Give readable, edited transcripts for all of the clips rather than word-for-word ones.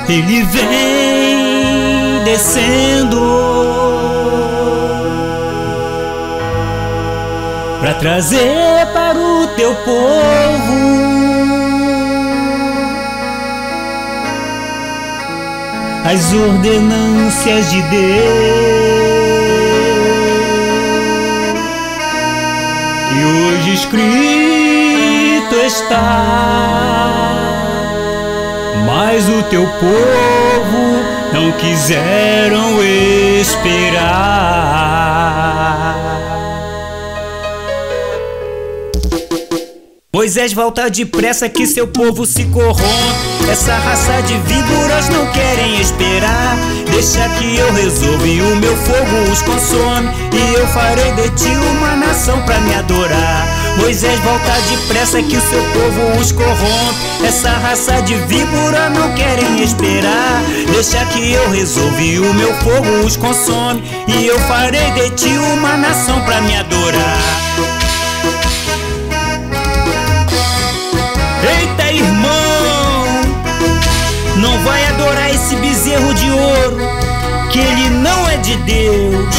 Ele vem descendo para trazer para o teu povo as ordenâncias de Deus. E hoje escrito está, mas o teu povo não quiseram esperar. Moisés, volta depressa que seu povo se corrompe. Essa raça de víboras não querem esperar. Deixa que eu resolva e o meu fogo os consome, e eu farei de ti uma nação pra me adorar. Moisés, volta depressa que o seu povo os corrompe. Essa raça de víbora não querem esperar. Deixa que eu resolva e o meu fogo os consome, e eu farei de ti uma nação pra me adorar. Eita, irmão, não vai adorar esse bezerro de ouro, que ele não é de Deus.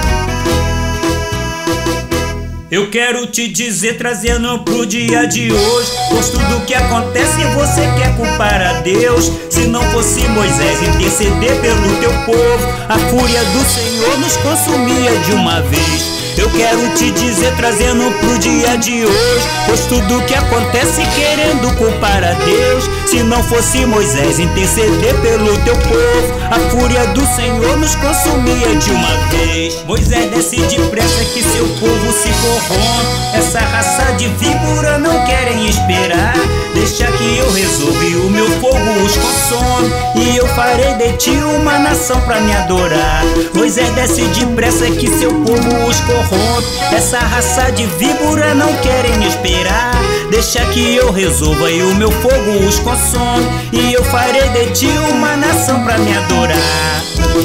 Eu quero te dizer, trazendo pro dia de hoje, pois tudo que acontece você quer culpar a Deus. Se não fosse Moisés interceder pelo teu povo, a fúria do Senhor nos consumia de uma vez. Eu quero te dizer, trazendo pro dia de hoje, pois tudo que acontece querendo culpar a Deus. Se não fosse Moisés interceder pelo teu povo, a fúria do Senhor nos consumia de uma vez. Moisés, desce depressa que seu povo se corrompe. Essa raça de víbora não querem esperar. Deixa que eu resolva e o meu fogo os consome, e eu farei de ti uma nação pra me adorar. Moisés, desce depressa que seu povo os corrompe. Essa raça de víbora não querem esperar. Deixa que eu resolva e o meu fogo os consome, e eu farei de ti uma nação pra me adorar.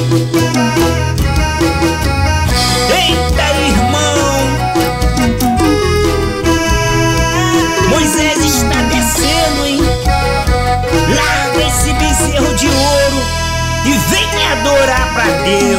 Eita, irmão, Moisés está descendo, hein? Larga esse bezerro de ouro e vem me adorar pra Deus.